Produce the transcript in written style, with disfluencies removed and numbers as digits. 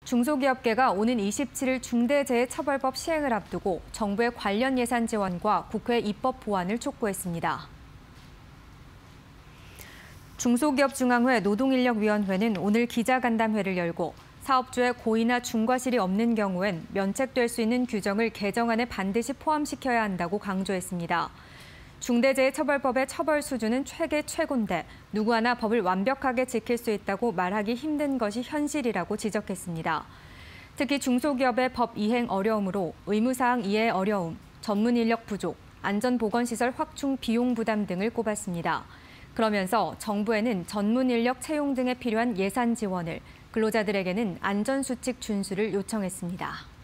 중소기업계가 오는 27일 중대재해처벌법 시행을 앞두고 정부의 관련 예산 지원과 국회 입법 보완을 촉구했습니다. 중소기업중앙회 노동인력위원회는 오늘 기자간담회를 열고 사업주의 고의나 중과실이 없는 경우엔 면책될 수 있는 규정을 개정안에 반드시 포함시켜야 한다고 강조했습니다. 중대재해처벌법의 처벌 수준은 최계 최고인데 누구 하나 법을 완벽하게 지킬 수 있다고 말하기 힘든 것이 현실이라고 지적했습니다. 특히 중소기업의 법 이행 어려움으로 의무사항 이해 어려움, 전문 인력 부족, 안전보건시설 확충 비용 부담 등을 꼽았습니다. 그러면서 정부에는 전문 인력 채용 등에 필요한 예산 지원을, 근로자들에게는 안전수칙 준수를 요청했습니다.